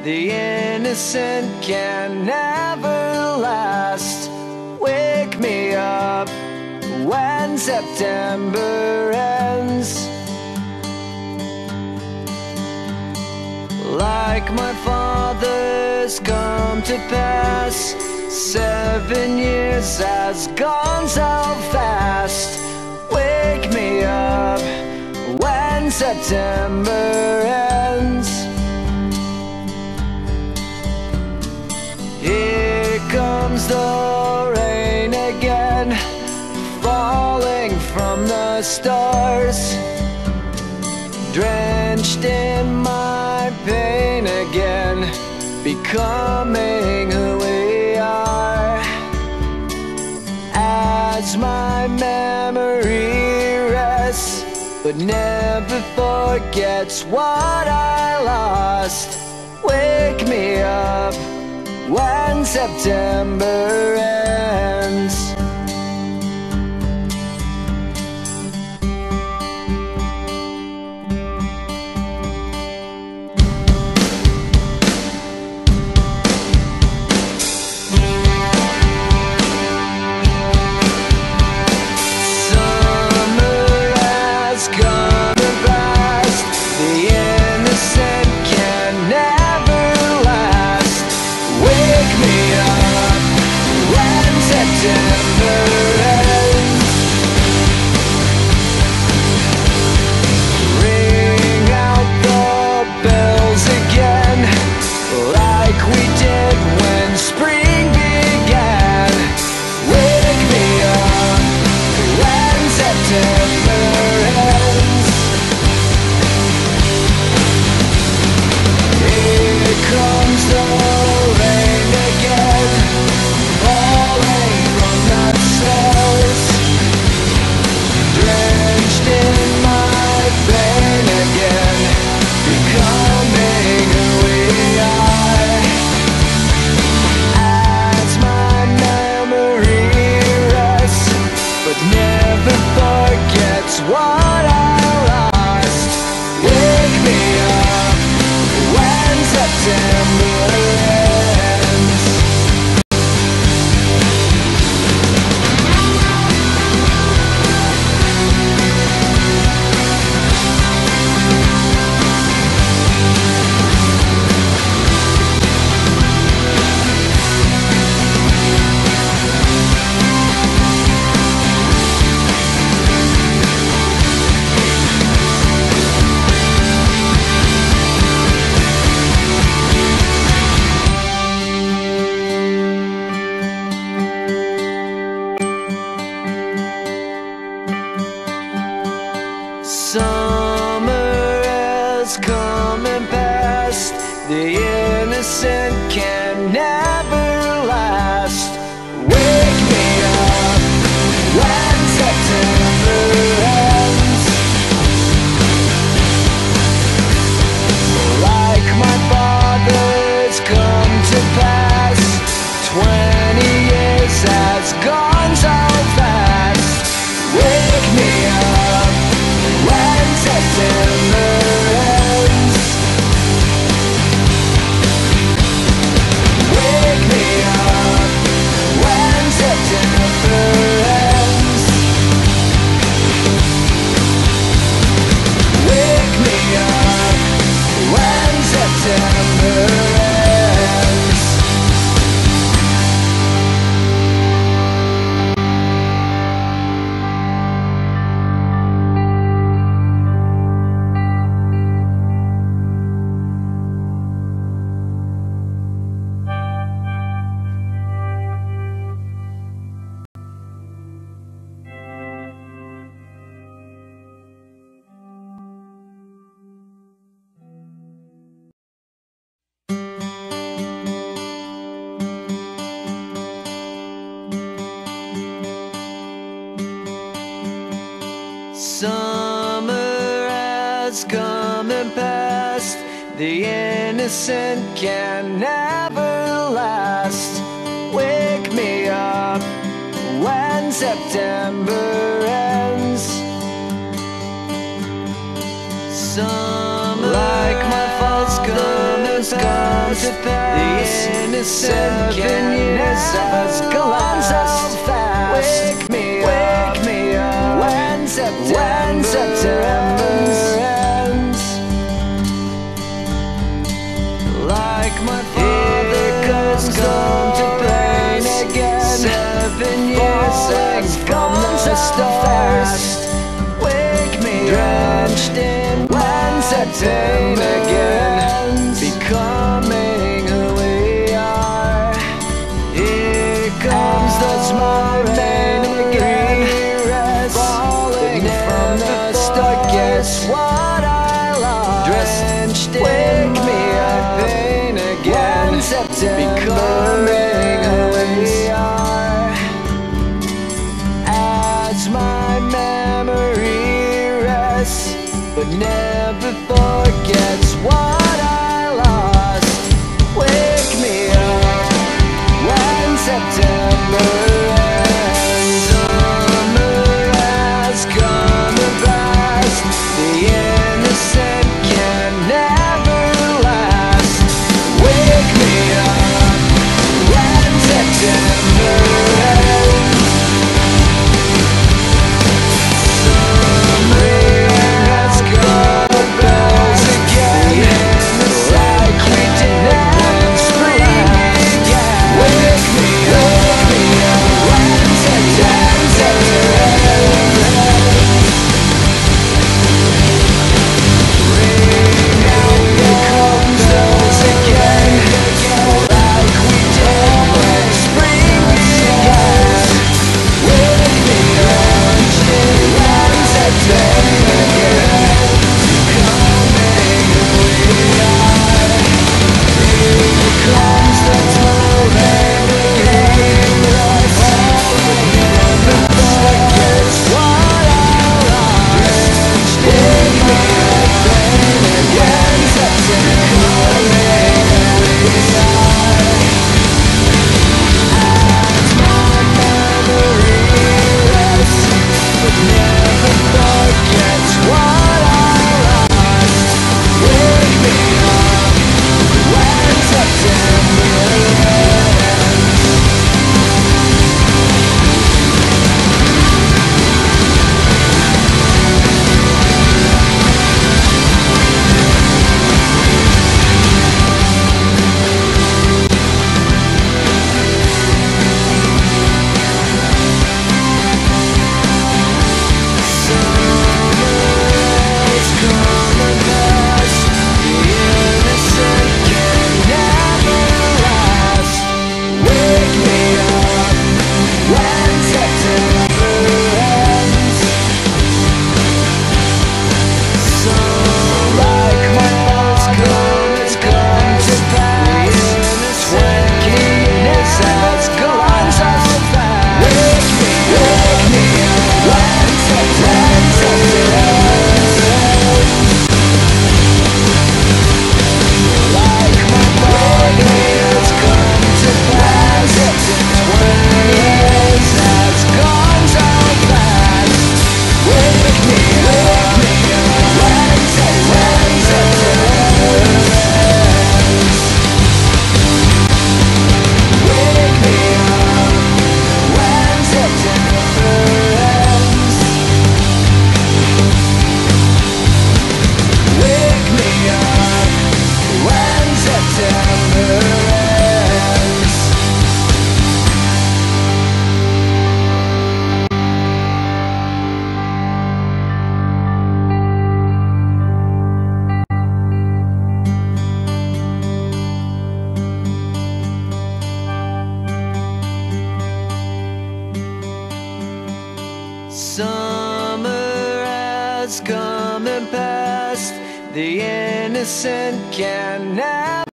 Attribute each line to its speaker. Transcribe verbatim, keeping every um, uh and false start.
Speaker 1: The innocent can never last. Wake me up when September ends. Like my father's come to pass, seven years has gone so fast. Wake me up when September ends. Here comes the rain again, falling from the stars, drenched in my pain again, becoming who we are. As my memory rests, but never forgets what I lost. Wake me up when September ends. Summer has come and passed. The innocent can never last. Wake me up when September ends. Like my father's come to pass, twenty years has gone so fast. Wake me up when September ends. Wake me up when September ends. Wake me up when September ends. Summer has come and passed. The innocent can never last. Wake me up when September ends. Summer like my father's come and gone. past. The innocent seven years has gone so fast. Wake me up, wake me up when September, when September ends. Like my father comes home to pain again. Seven years has gone so fast. Wake me drenched in when September again, becoming who we are. Here comes the small rain again, falling from the start. Guess what I lost? Drenched in wake me up pain again, becoming who we are. As my memory rests, but never forgets what I lost. Wake me up when September ends. Summer has come and passed. The innocent can never last. Wake me up when September ends. Summer has come and bells again, like we did when spring began. Wake me up when September ends. Ring out the cold bells again, like we did when spring began. Wake me up when September ends, becoming who we are. Here comes the moment again, falling from the start. Guess what I lost? Wake me up when September becoming who we are. As my memory rests, but never forgets what I lost. Wake me up when September ends. Summer has come and passed. The innocent can now